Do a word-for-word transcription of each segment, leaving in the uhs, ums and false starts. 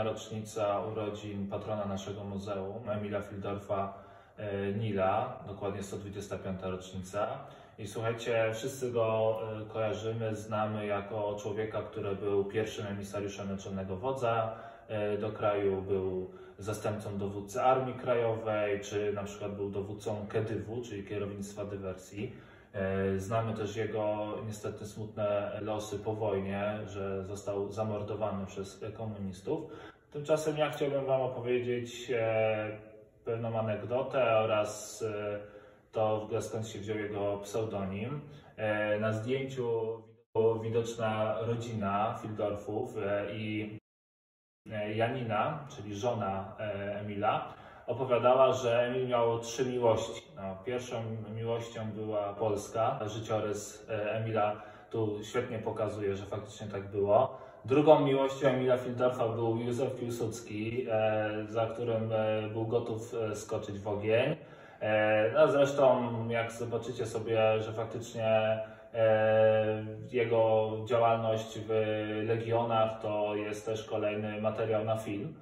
kolejna rocznica urodzin patrona naszego muzeum, Emila Fihldorfa Nila, dokładnie sto dwudziesta piąta rocznica. I słuchajcie, wszyscy go kojarzymy, znamy jako człowieka, który był pierwszym emisariuszem Naczelnego Wodza do kraju, był zastępcą dowódcy Armii Krajowej, czy na przykład był dowódcą K E D Y W-u, czyli kierownictwa dywersji. Znamy też jego niestety smutne losy po wojnie, że został zamordowany przez komunistów. Tymczasem ja chciałbym Wam opowiedzieć pewną anegdotę oraz to w ogóle skąd się wziął jego pseudonim. Na zdjęciu widoczna rodzina Fihldorfów i Janina, czyli żona Emila, opowiadała, że Emil miał trzy miłości. No, pierwszą miłością była Polska. Życiorys Emila tu świetnie pokazuje, że faktycznie tak było. Drugą miłością Emila Fihldorfa był Józef Piłsudski, za którym był gotów skoczyć w ogień. No zresztą, jak zobaczycie sobie, że faktycznie jego działalność w Legionach to jest też kolejny materiał na film.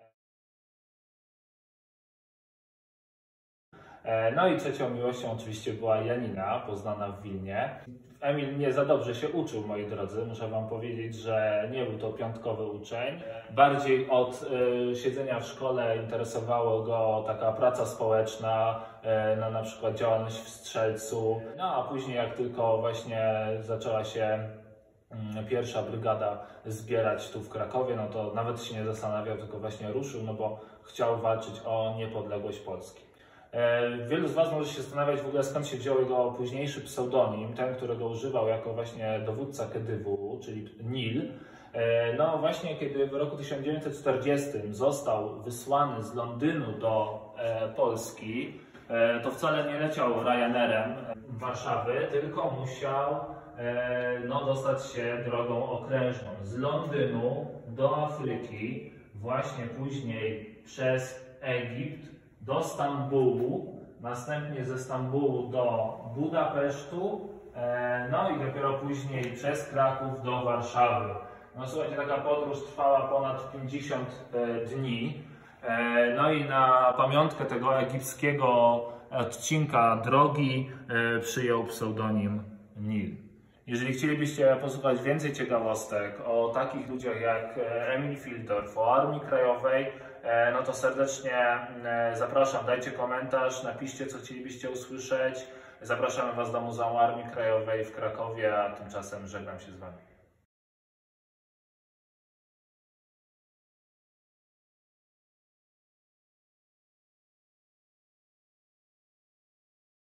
No i trzecią miłością oczywiście była Janina, poznana w Wilnie. Emil nie za dobrze się uczył, moi drodzy. Muszę Wam powiedzieć, że nie był to piątkowy uczeń. Bardziej od y, siedzenia w szkole interesowało go taka praca społeczna, y, na, na przykład działalność w Strzelcu. No a później, jak tylko właśnie zaczęła się y, pierwsza brygada zbierać tu w Krakowie, no to nawet się nie zastanawiał, tylko właśnie ruszył, no bo chciał walczyć o niepodległość Polski. Wielu z Was może się zastanawiać w ogóle, skąd się wziął jego późniejszy pseudonim, ten, którego używał jako właśnie dowódca K E D Y W-u, czyli Nil. No właśnie, kiedy w roku tysiąc dziewięćset czterdziestym został wysłany z Londynu do Polski, to wcale nie leciał Ryanerem w Warszawy, tylko musiał no, dostać się drogą okrężną z Londynu do Afryki, właśnie później przez Egipt do Stambułu, następnie ze Stambułu do Budapesztu, no i dopiero później przez Kraków do Warszawy. No słuchajcie, taka podróż trwała ponad pięćdziesiąt dni. No i na pamiątkę tego egipskiego odcinka drogi przyjął pseudonim Nil. Jeżeli chcielibyście posłuchać więcej ciekawostek o takich ludziach jak Emil Fihldorf, o Armii Krajowej, no to serdecznie zapraszam, dajcie komentarz, napiszcie, co chcielibyście usłyszeć. Zapraszamy Was do Muzeum Armii Krajowej w Krakowie, a tymczasem żegnam się z Wami.